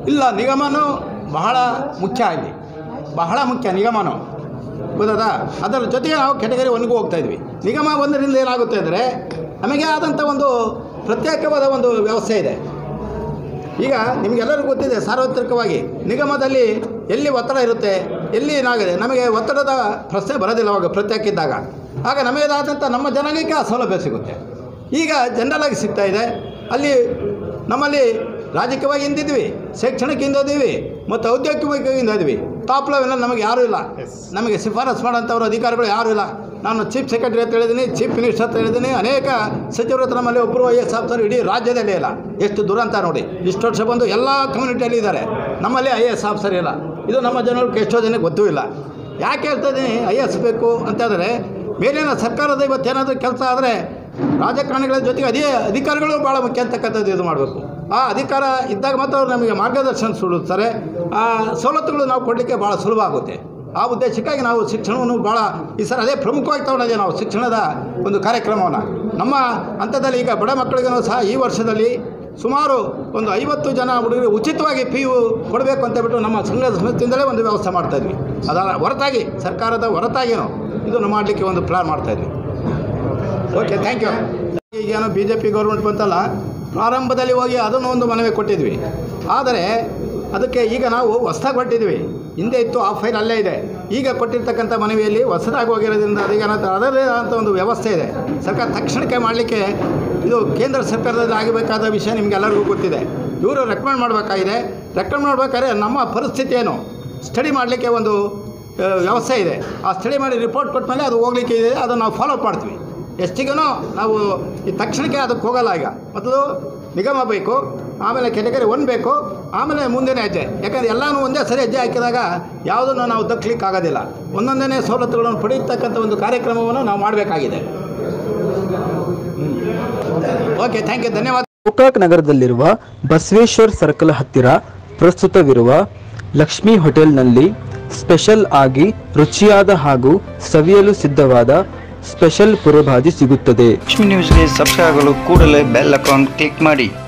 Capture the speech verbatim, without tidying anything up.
ಇಲ್ಲ, ನಿಗಮನೂ ಬಹಳ ಮುಖ್ಯ ಇಲ್ಲಿ, ಬಹಳ ಮುಖ್ಯ ನಿಗಮನೂ, ಗೊತ್ತದಾ? ಅದರ ಜೊತೆಗೆ ನಾವು ಕೆಟಗರಿ ಒನ್ಗೂ ಹೋಗ್ತಾ ಇದ್ವಿ. ನಿಗಮ ಒಂದರಿಂದ ಏನಾಗುತ್ತೆ ಅಂದರೆ ನಮಗೆ ಆದಂಥ ಒಂದು ಪ್ರತ್ಯೇಕವಾದ ಒಂದು ವ್ಯವಸ್ಥೆ ಇದೆ. ಈಗ ನಿಮಗೆಲ್ಲರಿಗೂ ಗೊತ್ತಿದೆ, ಸಾರ್ವತ್ರಿಕವಾಗಿ ನಿಗಮದಲ್ಲಿ ಎಲ್ಲಿ ಒತ್ತಡ ಇರುತ್ತೆ, ಎಲ್ಲಿ ಏನಾಗಿದೆ, ನಮಗೆ ಒತ್ತಡದ ಪ್ರಶ್ನೆ ಬರೋದಿಲ್ಲ ಅವಾಗ ಪ್ರತ್ಯೇಕ ಇದ್ದಾಗ. ಆಗ ನಮಗೇದಾದಂಥ ನಮ್ಮ ಜನಾಂಗಕ್ಕೆ ಆ ಸೌಲಭ್ಯ ಸಿಗುತ್ತೆ. ಈಗ ಜನರಲಾಗಿ ಸಿಗ್ತಾ ಇದೆ. ಅಲ್ಲಿ ನಮ್ಮಲ್ಲಿ ರಾಜಕೀಯವಾಗಿ ಹಿಂದಿದ್ವಿ, ಶೈಕ್ಷಣಿಕ ಹಿಂದಿದ್ವಿ ಮತ್ತು ಔದ್ಯೋಗಿಕವಾಗಿ ಹಿಂದಿದ್ವಿ. ಟಾಪ್ ಲೆವೆಲಲ್ಲಿ ನಮಗೆ ಯಾರೂ ಇಲ್ಲ, ನಮಗೆ ಶಿಫಾರಸು ಮಾಡೋಂಥವ್ರ ಅಧಿಕಾರಿಗಳು ಯಾರೂ ಇಲ್ಲ. ನಾನು ಚೀಫ್ ಸೆಕ್ರೆಟರಿ ಅಂತ ಹೇಳಿದ್ದೀನಿ, ಚೀಫ್ ಮಿನಿಸ್ಟರ್ ಅಂತ ಹೇಳಿದ್ದೀನಿ, ಅನೇಕ ಸಚಿವರು ಹತ್ರ ನಮ್ಮಲ್ಲಿ ಒಬ್ಬರು ಐ ಎಸ್ ಆಫೀಸರ್ ಇಡೀ ರಾಜ್ಯದಲ್ಲೇ ಇಲ್ಲ. ಎಷ್ಟು ದುರಂತ ನೋಡಿ, ಇಷ್ಟು ವರ್ಷ ಬಂದು ಎಲ್ಲ ಕಮ್ಯುನಿಟಿಯಲ್ಲಿ ಇದ್ದಾರೆ, ನಮ್ಮಲ್ಲಿ ಐ ಎ ಎಸ್ ಆಫೀಸರ್ ಇಲ್ಲ. ಇದು ನಮ್ಮ ಜನರಿಗೆ ಎಷ್ಟೋ ಜನಕ್ಕೆ ಗೊತ್ತೂ ಇಲ್ಲ. ಯಾಕೆ ಹೇಳ್ತಾಯಿದ್ದೀನಿ ಐ ಎ ಎಸ್ ಬೇಕು ಅಂತಂದರೆ, ಮೇಲಿನ ಸರ್ಕಾರದ ಇವತ್ತೇನಾದರೂ ಕೆಲಸ ಆದರೆ ರಾಜಕಾರಣಿಗಳ ಜೊತೆಗೆ ಅದೇ ಅಧಿಕಾರಿಗಳು ಭಾಳ ಮುಖ್ಯ ಅಂತಕ್ಕಂಥದ್ದು ಇದು ಮಾಡಬೇಕು. ಆ ಅಧಿಕಾರ ಇದ್ದಾಗ ಮಾತ್ರ ಅವ್ರು ನಮಗೆ ಮಾರ್ಗದರ್ಶನ ಸುಡುತ್ತಾರೆ. ಆ ಸವಲತ್ತುಗಳು ನಾವು ಕೊಡಲಿಕ್ಕೆ ಭಾಳ ಸುಲಭ ಆಗುತ್ತೆ. ಆ ಉದ್ದೇಶಕ್ಕಾಗಿ ನಾವು ಶಿಕ್ಷಣವನ್ನು ಭಾಳ ಈ ಸರ್ ಅದೇ ಪ್ರಮುಖವಾಗಿ ತಗೊಂಡಿದ್ದೇವೆ ನಾವು ಶಿಕ್ಷಣದ ಒಂದು ಕಾರ್ಯಕ್ರಮವನ್ನು. ನಮ್ಮ ಹಂತದಲ್ಲಿ ಈಗ ಬಡ ಮಕ್ಕಳಿಗೂ ಸಹ ಈ ವರ್ಷದಲ್ಲಿ ಸುಮಾರು ಒಂದು ಐವತ್ತು ಜನ ಹುಡುಗರಿಗೆ ಉಚಿತವಾಗಿ ಪಿ ಯು ಕೊಡಬೇಕು ಅಂತ ಬಿಟ್ಟು ನಮ್ಮ ಸಂಘದ ಸಮಿತಿಯಿಂದಲೇ ಒಂದು ವ್ಯವಸ್ಥೆ ಮಾಡ್ತಾಯಿದ್ವಿ. ಅದರ ಹೊರತಾಗಿ ಸರ್ಕಾರದ ಹೊರತಾಗಿಯೂ ಇದನ್ನು ಮಾಡಲಿಕ್ಕೆ ಒಂದು ಪ್ಲಾನ್ ಮಾಡ್ತಾಯಿದ್ವಿ. Okay, thank you. ಈಗೇನೋ ಬಿ ಜೆ ಪಿ ಗೌರ್ಮೆಂಟ್ ಬಂತಲ್ಲ, ಪ್ರಾರಂಭದಲ್ಲಿ ಹೋಗಿ ಅದನ್ನು ಒಂದು ಮನವಿ ಕೊಟ್ಟಿದ್ವಿ. ಆದರೆ ಅದಕ್ಕೆ ಈಗ ನಾವು ಹೊಸದಾಗಿ ಕೊಟ್ಟಿದ್ವಿ. ಹಿಂದೆ ಇತ್ತು, ಆ ಫೈಲ್ ಅಲ್ಲೇ ಇದೆ. ಈಗ ಕೊಟ್ಟಿರ್ತಕ್ಕಂಥ ಮನವಿಯಲ್ಲಿ ಹೊಸದಾಗಿ ಹೋಗಿರೋದ್ರಿಂದ ಅದೀಗ ಅದರದೇ ಆದಂಥ ಒಂದು ವ್ಯವಸ್ಥೆ ಇದೆ. ಸರ್ಕಾರ ತಕ್ಷಣಕ್ಕೆ ಮಾಡಲಿಕ್ಕೆ ಇದು ಕೇಂದ್ರ ಸರ್ಕಾರದಲ್ಲಿ ಆಗಬೇಕಾದ ವಿಷಯ ನಿಮಗೆಲ್ಲರಿಗೂ ಗೊತ್ತಿದೆ. ಇವರು ರೆಕಮೆಂಡ್ ಮಾಡಬೇಕಾಗಿದೆ. ರೆಕಮೆಂಡ್ ಮಾಡಬೇಕಾದ್ರೆ ನಮ್ಮ ಪರಿಸ್ಥಿತಿ ಏನು ಸ್ಟಡಿ ಮಾಡಲಿಕ್ಕೆ ಒಂದು ವ್ಯವಸ್ಥೆ ಇದೆ. ಆ ಸ್ಟಡಿ ಮಾಡಿ ರಿಪೋರ್ಟ್ ಕೊಟ್ಟ ಮೇಲೆ ಅದು ಹೋಗಲಿಕ್ಕೆ ಇದೆ, ಅದನ್ನು ನಾವು ಫಾಲೋ ಅಪ್ ಮಾಡ್ತೀವಿ. ಎಷ್ಟಿಗೂ ನಾವು ಈ ತಕ್ಷಣಕ್ಕೆ ಅದಕ್ಕೆ ಹೋಗಲ್ಲ. ಈಗ ಮೊದಲು ನಿಗಮ ಬೇಕು, ಆಮೇಲೆ ಕೆಟಗರಿ ಒನ್ ಬೇಕು, ಆಮೇಲೆ ಮುಂದಿನ ಹೆಜ್ಜೆ. ಯಾಕಂದರೆ ಎಲ್ಲನೂ ಒಂದೇ ಸರಿ ಹೆಜ್ಜೆ ಹಾಕಿದಾಗ ಯಾವುದನ್ನು ನಾವು ದಕ್ಕಲಿಕ್ಕೆ ಆಗೋದಿಲ್ಲ. ಒಂದೊಂದೇ ಸವಲತ್ತುಗಳನ್ನು ಪಡೆಯತಕ್ಕಂಥ ಒಂದು ಕಾರ್ಯಕ್ರಮವನ್ನು ನಾವು ಮಾಡಬೇಕಾಗಿದೆ. ಓಕೆ, ಥ್ಯಾಂಕ್ ಯು, ಧನ್ಯವಾದ. ಗೋಕಾಕ್ ನಗರದಲ್ಲಿರುವ ಬಸವೇಶ್ವರ್ ಸರ್ಕಲ್ ಹತ್ತಿರ ಪ್ರಸ್ತುತವಿರುವ ಲಕ್ಷ್ಮಿ ಹೋಟೆಲ್ನಲ್ಲಿ ಸ್ಪೆಷಲ್ ಆಗಿ ರುಚಿಯಾದ ಹಾಗೂ ಸವಿಯಲು ಸಿದ್ಧವಾದ ಸ್ಪೆಷಲ್ ಪುರಭಾಜಿ ಸಿಗುತ್ತದೆ. ಲಕ್ಷ್ಮಿ ನ್ಯೂಸ್ಗೆ ಸಬ್ಸ್ಕ್ರೈಬ್ ಆಗಲು ಕೂಡಲೇ ಬೆಲ್ ಐಕಾನ್ ಕ್ಲಿಕ್ ಮಾಡಿ.